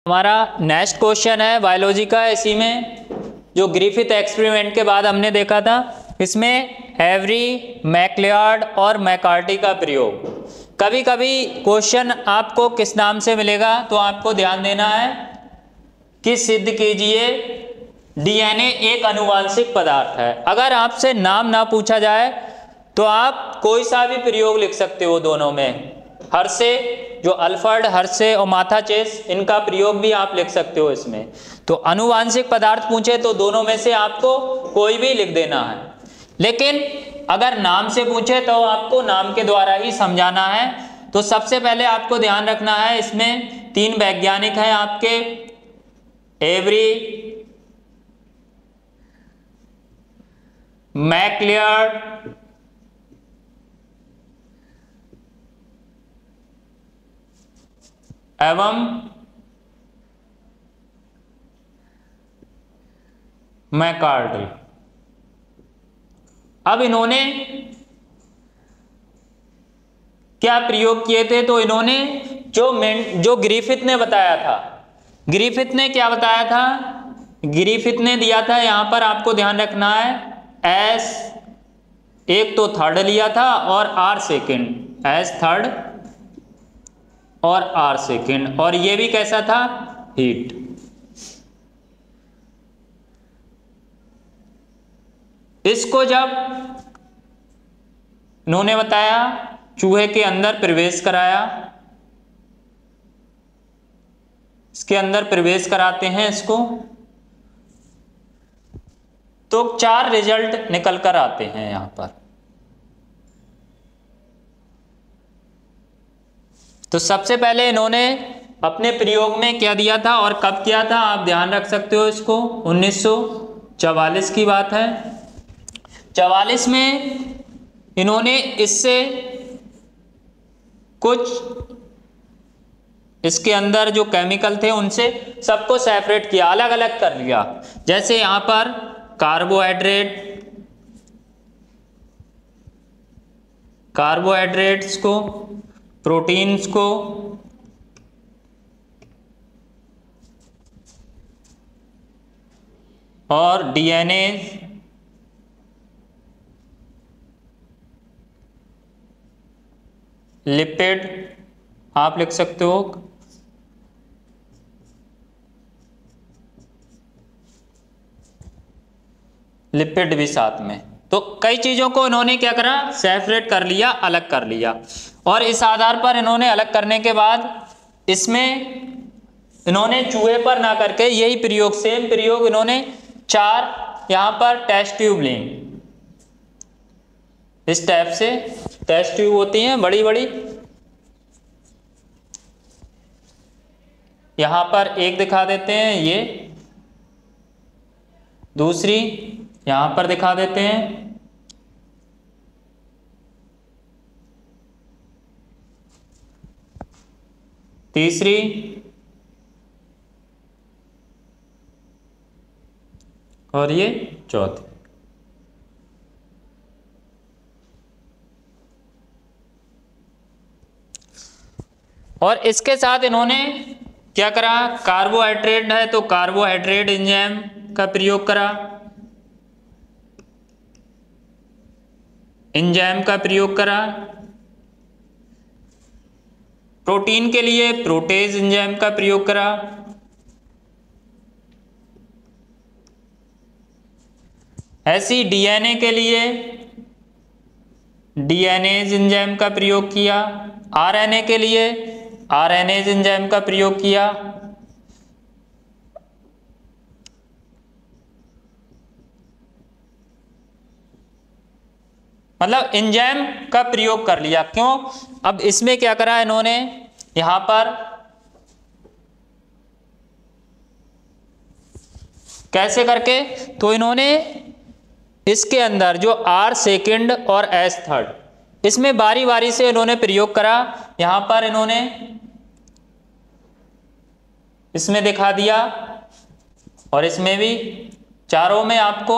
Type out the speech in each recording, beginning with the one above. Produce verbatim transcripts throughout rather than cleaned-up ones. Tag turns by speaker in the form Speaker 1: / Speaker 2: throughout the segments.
Speaker 1: हमारा next question है biology का। इसी में जो ग्रिफिथ एक्सपेरिमेंट के बाद हमने देखा था, इसमें एवरी, मैकलियार्ड और मैकार्टी का प्रयोग। कभी कभी क्वेश्चन आपको किस नाम से मिलेगा तो आपको ध्यान देना है कि सिद्ध कीजिए डीएनए एक आनुवांशिक पदार्थ है। अगर आपसे नाम ना पूछा जाए तो आप कोई सा भी प्रयोग लिख सकते हो दोनों में। हर्शे, जो अल्फर्ड हर्शे और माथाचेस, इनका प्रयोग भी आप लिख सकते हो इसमें। तो आनुवांशिक पदार्थ पूछे तो दोनों में से आपको कोई भी लिख देना है, लेकिन अगर नाम से पूछे तो आपको नाम के द्वारा ही समझाना है। तो सबसे पहले आपको ध्यान रखना है, इसमें तीन वैज्ञानिक हैं आपके, एवरी, मैकलियार्ड एवं मैकार्टी। अब इन्होंने क्या प्रयोग किए थे? तो इन्होंने जो मेन जो ग्रिफिथ ने बताया था, ग्रिफिथ ने क्या बताया था? ग्रिफिथ ने दिया था, यहां पर आपको ध्यान रखना है, एस एक तो थर्ड लिया था और आर सेकेंड, एस थर्ड और आर सेकेंड, और ये भी कैसा था? हीट। इसको जब इन्होंने बताया, चूहे के अंदर प्रवेश कराया, इसके अंदर प्रवेश कराते हैं इसको, तो चार रिजल्ट निकल कर आते हैं यहां पर। तो सबसे पहले इन्होंने अपने प्रयोग में क्या दिया था और कब किया था, आप ध्यान रख सकते हो इसको, उन्नीस सौ चवालीस की बात है। चवालीस में इन्होंने इससे कुछ इसके अंदर जो केमिकल थे उनसे सबको सेपरेट किया, अलग अलग कर लिया। जैसे यहां पर कार्बोहाइड्रेट कार्बोहाइड्रेट्स को, प्रोटीन्स को, और डीएनए, लिपिड आप लिख सकते हो, लिपिड भी साथ में। तो कई चीजों को इन्होंने क्या करा, सेपरेट कर लिया, अलग कर लिया। और इस आधार पर इन्होंने अलग करने के बाद इसमें इन्होंने चूहे पर ना करके यही प्रयोग, सेम प्रयोग इन्होंने चार यहां पर टेस्ट ट्यूब ली, इस टाइप से टेस्ट ट्यूब होती हैं बड़ी बड़ी, यहां पर एक दिखा देते हैं, ये दूसरी यहां पर दिखा देते हैं, तीसरी, और ये चौथी। और इसके साथ इन्होंने क्या करा, कार्बोहाइड्रेट है तो कार्बोहाइड्रेट एंजाइम का प्रयोग करा, एंजाइम का प्रयोग करा, प्रोटीन के लिए प्रोटेज एंजाइम का प्रयोग करा, ऐसी डीएनए के लिए डीएनएज एंजाइम का प्रयोग किया, आरएनए के लिए आरएनएज एंजाइम का प्रयोग किया। मतलब एंजाइम का प्रयोग कर लिया। क्यों? अब इसमें क्या करा इन्होंने, यहां पर कैसे करके, तो इन्होंने इसके अंदर जो आर सेकेंड और एस थर्ड, इसमें बारी बारी से इन्होंने प्रयोग करा। यहां पर इन्होंने इसमें दिखा दिया और इसमें भी, चारों में आपको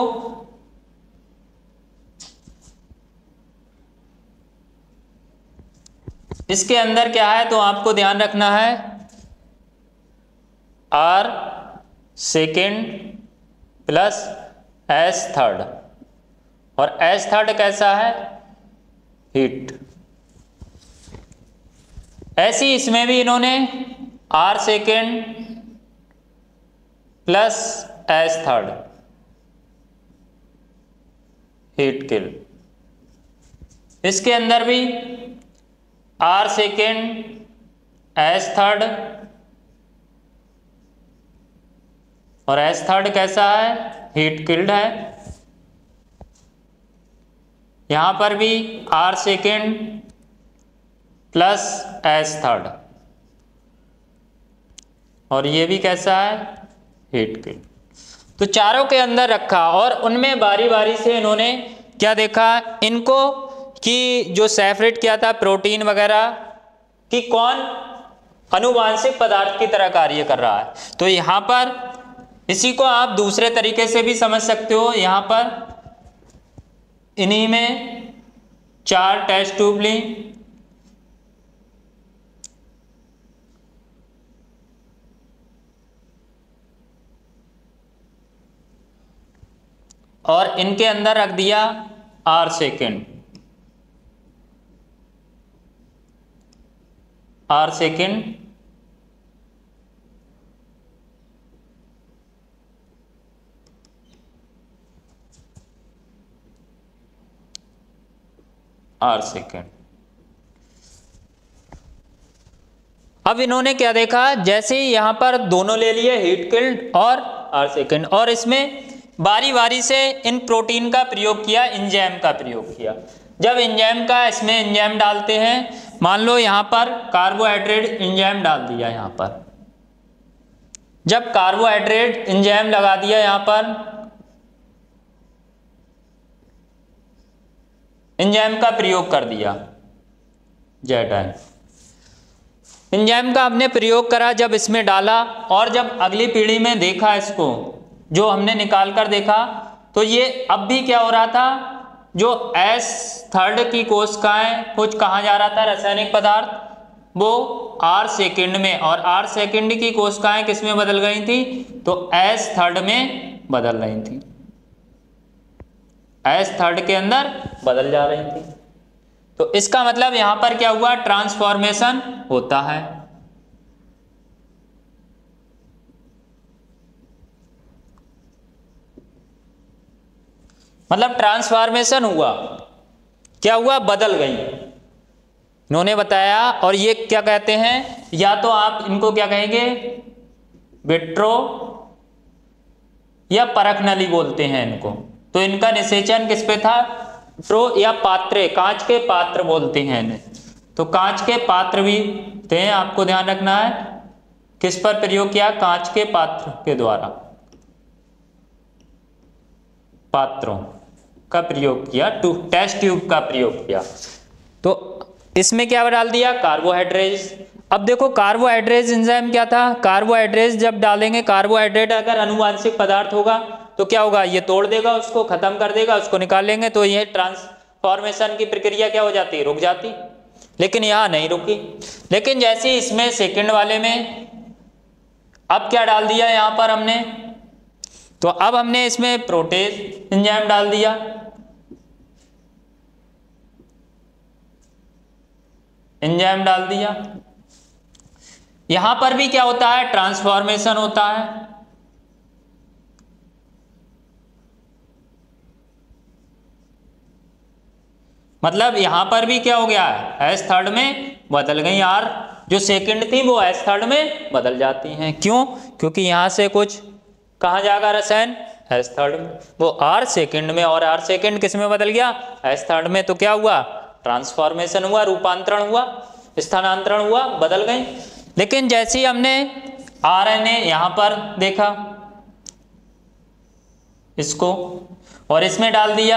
Speaker 1: इसके अंदर क्या है तो आपको ध्यान रखना है, R second plus S third, और एस थर्ड कैसा है, हीट। ऐसी इसमें भी इन्होंने R second plus S third, heat kill. इसके अंदर भी आर सेकेंड एस थर्ड, और एस थर्ड कैसा है, हीट किल्ड है। यहां पर भी R second plus S third, और ये भी कैसा है, हीट किल्ड। तो चारों के अंदर रखा और उनमें बारी बारी से इन्होंने क्या देखा, इनको कि जो सेपरेट किया था प्रोटीन वगैरह कि कौन अनुवांशिक पदार्थ की तरह कार्य कर रहा है। तो यहाँ पर इसी को आप दूसरे तरीके से भी समझ सकते हो। यहाँ पर इन्हीं में चार टेस्ट ट्यूब ली, और इनके अंदर रख दिया R second, R second R second. अब इन्होंने क्या देखा, जैसे ही यहां पर दोनों ले लिए हीट किल्ड और आर सेकेंड, और इसमें बारी बारी से इन प्रोटीन का प्रयोग किया, एंजाइम का प्रयोग किया। जब एंजाइम का इसमें एंजाइम डालते हैं, मान लो यहाँ पर कार्बोहाइड्रेट एंजाइम डाल दिया, यहाँ पर जब कार्बोहाइड्रेट एंजाइम लगा दिया, यहाँ पर एंजाइम का प्रयोग कर दिया, जेड आयन एंजाइम का हमने प्रयोग करा, जब इसमें डाला और जब अगली पीढ़ी में देखा इसको, जो हमने निकाल कर देखा, तो ये अब भी क्या हो रहा था, जो एस थर्ड की कोशिकाएं कुछ कहाँ जा रहा था, रासायनिक पदार्थ, वो आर सेकेंड में, और आर सेकेंड की कोशिकाएं किस में बदल गई थी, तो एस थर्ड में बदल रही थी, एस थर्ड के अंदर बदल जा रही थी। तो इसका मतलब यहां पर क्या हुआ, ट्रांसफॉर्मेशन होता है। मतलब ट्रांसफॉर्मेशन हुआ, क्या हुआ, बदल गई, इन्होंने बताया। और ये क्या कहते हैं, या तो आप इनको क्या कहेंगे, विट्रो या परख नली बोलते हैं इनको। तो इनका निषेचन किस पे था, ट्रो या पात्रे, कांच के पात्र बोलते हैं इन्हें। तो कांच के पात्र भी थे, आपको ध्यान रखना है, किस पर प्रयोग किया, कांच के पात्र के द्वारा, पात्रों का प्रयोग किया, टू टेस्ट ट्यूब का प्रयोग किया। तो इसमें क्या डाल दिया, कार्बोहाइड्रेज। अब देखो कार्बोहाइड्रेज एंजाइम क्या था, कार्बोहाइड्रेज जब डालेंगे, कार्बोहाइड्रेट अगर अनुवांशिक पदार्थ होगा तो क्या होगा, ये तोड़ देगा, उसको खत्म कर देगा, उसको निकाल लेंगे, तो ये ट्रांसफॉर्मेशन की प्रक्रिया क्या हो जाती है, रुक जाती। लेकिन यहाँ नहीं रुकी। लेकिन जैसे इसमें सेकंड वाले में अब क्या डाल दिया यहाँ पर हमने, तो अब हमने इसमें प्रोटेज एंजाइम डाल दिया, एंजाइम डाल दिया। यहां पर भी क्या होता है, ट्रांसफॉर्मेशन होता है। मतलब यहां पर भी क्या हो गया है, एस थर्ड में बदल गई, आर जो सेकंड थी वो एस थर्ड में बदल जाती हैं। क्यों, क्योंकि यहां से कुछ कहां जाएगा रसायन, एस थर्ड में, वो आर सेकंड में, और आर सेकंड किस में बदल गया, एस थर्ड में। तो क्या हुआ, ट्रांसफॉर्मेशन हुआ, रूपांतरण हुआ, स्थानांतरण हुआ, बदल गई। लेकिन जैसे ही हमने आरएनए यहां पर देखा इसको, और इसमें डाल दिया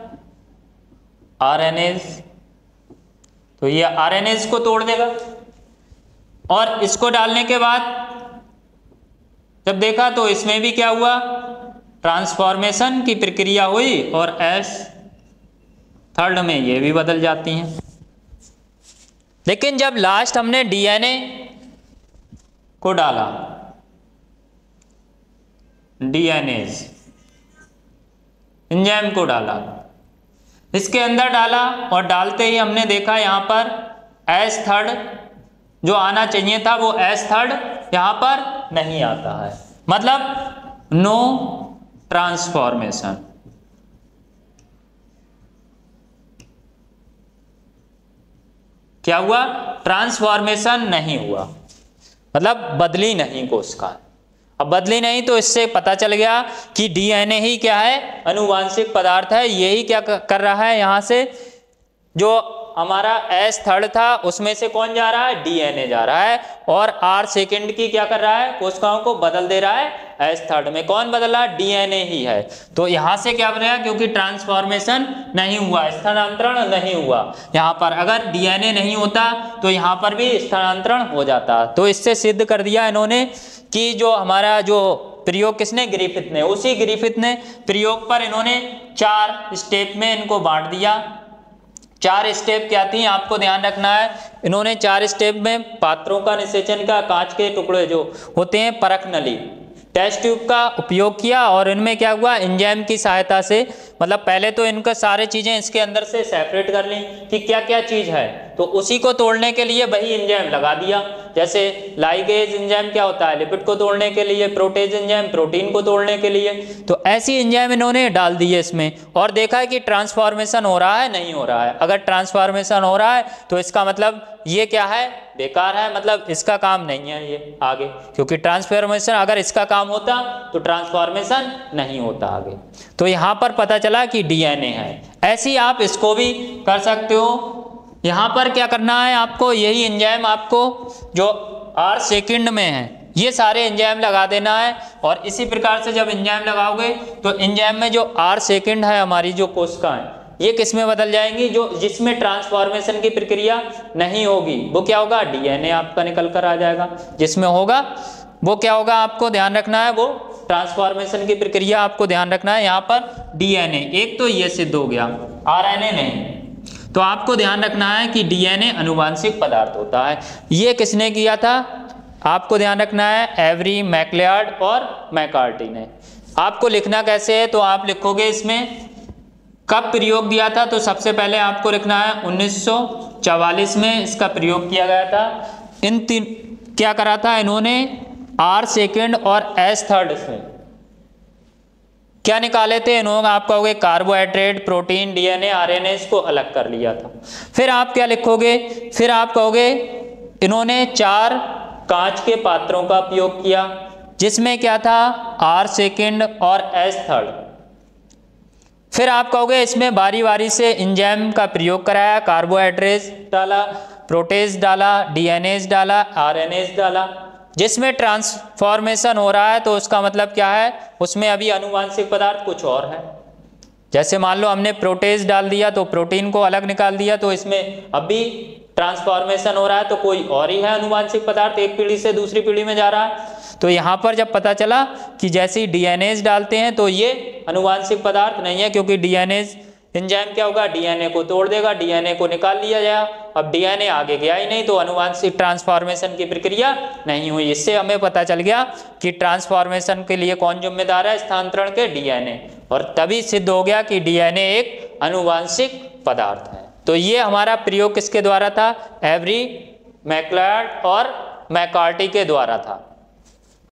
Speaker 1: आरएनएज, तो ये आरएनएज को तोड़ देगा। और इसको डालने के बाद जब देखा तो इसमें भी क्या हुआ, ट्रांसफॉर्मेशन की प्रक्रिया हुई, और एस थर्ड में ये भी बदल जाती हैं। लेकिन जब लास्ट हमने डीएनए को डाला, डीएनएज एंजाइम को डाला, इसके अंदर डाला और डालते ही हमने देखा यहाँ पर एस थर्ड जो आना चाहिए था वो एस थर्ड यहाँ पर नहीं आता है, मतलब नो ट्रांसफॉर्मेशन। क्या हुआ? ट्रांसफॉर्मेशन नहीं हुआ, मतलब बदली नहीं कोशिका। अब बदली नहीं तो इससे पता चल गया कि डीएनए ही क्या है? अनुवांशिक पदार्थ है। यही क्या कर रहा है, यहाँ से जो हमारा एस थर्ड था उसमें से कौन जा रहा है? डीएनए जा रहा है, और आर सेकेंड की क्या कर रहा है? कोशिकाओं को बदल दे रहा है एस थर्ड में। कौन बदला? डीएनए ही है। तो यहाँ से क्या बनेगा? क्योंकि ट्रांसफॉर्मेशन नहीं हुआ, स्थानांतरण नहीं हुआ। यहाँ पर अगर डीएनए नहीं होता तो यहाँ पर भी स्थानांतरण हो जाता। तो इससे सिद्ध कर दिया इन्होंने कि जो हमारा जो प्रयोग किसने? ग्रिफिथ ने। उसी ग्रिफिथ ने प्रयोग पर इन्होंने चार स्टेप में इनको बांट दिया। चार स्टेप क्या थी आपको ध्यान रखना है। इन्होंने चार स्टेप में पात्रों का निषेचन का, कांच के टुकड़े जो होते हैं परख नली, टेस्ट ट्यूब का उपयोग किया, और इनमें क्या हुआ? एंजाइम की सहायता से, मतलब पहले तो इनका सारे चीजें इसके अंदर से सेपरेट कर ली कि क्या क्या चीज है, तो उसी को तोड़ने के लिए वही एंजाइम लगा दिया। जैसे लाइगेज एंजाइम क्या होता है? लिपिड को तोड़ने के लिए, प्रोटेज एंजाइम प्रोटीन को तोड़ने के लिए। तो ऐसी एंजाइम इन्होंने डाल दी है इसमें, और देखा है कि ट्रांसफॉर्मेशन हो रहा है, नहीं हो रहा है। अगर ट्रांसफॉर्मेशन हो रहा है तो इसका मतलब ये क्या है? बेकार है, मतलब इसका काम नहीं है ये आगे, क्योंकि ट्रांसफॉर्मेशन अगर इसका काम होता तो ट्रांसफॉर्मेशन नहीं होता आगे। तो यहाँ पर पता चला कि डीएनए है। ऐसी आप इसको भी कर सकते हो। यहाँ पर क्या करना है आपको? यही एंजाइम आपको जो आर सेकेंड में है ये सारे एंजाइम लगा देना है, और इसी प्रकार से जब एंजाइम लगाओगे तो एंजाइम में जो आर सेकेंड है हमारी जो कोशिकाएं, ये किस में बदल जाएंगी? जो जिसमें ट्रांसफॉर्मेशन की प्रक्रिया नहीं होगी वो क्या होगा? डीएनए आपका निकल कर आ जाएगा। जिसमें होगा वो क्या होगा? आपको ध्यान रखना है, वो ट्रांसफॉर्मेशन की प्रक्रिया आपको ध्यान रखना है। यहाँ पर डीएनए, एक तो ये सिद्ध हो गया, आरएनए नहीं। तो आपको ध्यान रखना है कि डीएनए अनुवांशिक पदार्थ होता है। ये किसने किया था? आपको ध्यान रखना है एवरी, मैक्लियार्ड और मैकार्टी ने। आपको लिखना कैसे है? तो आप लिखोगे इसमें कब प्रयोग दिया था, तो सबसे पहले आपको लिखना है उन्नीस सौ चवालीस में इसका प्रयोग किया गया था। इन तीन क्या करा था इन्होंने? आर सेकेंड और एस थर्ड से क्या निकाले थे इन्होंने? आप कहोगे कार्बोहाइड्रेट, प्रोटीन, डीएनए, आरएनए, इसको अलग कर लिया था। फिर आप क्या लिखोगे? फिर आप कहोगे इन्होंने चार कांच के पात्रों का उपयोग किया, जिसमें क्या था? आर सेकेंड और एस थर्ड। फिर आप कहोगे इसमें बारी बारी से एंजाइम का प्रयोग कराया, कार्बोहाइड्रेट डाला, प्रोटेज डाला, डीएनएज डाला, आरएनएज डाला। जिसमें ट्रांसफॉर्मेशन हो रहा है तो उसका मतलब क्या है? उसमें अभी अनुवांशिक पदार्थ कुछ और है। जैसे मान लो हमने प्रोटेज डाल दिया तो प्रोटीन को अलग निकाल दिया, तो इसमें अभी ट्रांसफॉर्मेशन हो रहा है तो कोई और ही है अनुवांशिक पदार्थ, एक पीढ़ी से दूसरी पीढ़ी में जा रहा है। तो यहाँ पर जब पता चला कि जैसे ही डीएनएज डालते हैं तो ये अनुवांशिक पदार्थ नहीं है, क्योंकि डीएनएज एंजाइम क्या होगा? डीएनए को तोड़ देगा, डीएनए को निकाल लिया जाएगा। अब डीएनए आगे गया ही नहीं तो अनुवांशिक ट्रांसफॉर्मेशन की प्रक्रिया नहीं हुई। इससे हमें पता चल गया कि ट्रांसफॉर्मेशन के लिए कौन जिम्मेदार है? स्थानांतरण के डीएनए। और तभी सिद्ध हो गया कि डीएनए एक अनुवांशिक पदार्थ है। तो ये हमारा प्रयोग किसके द्वारा था? एवरी, मैक्लियार्ड और मैकार्टी के द्वारा था।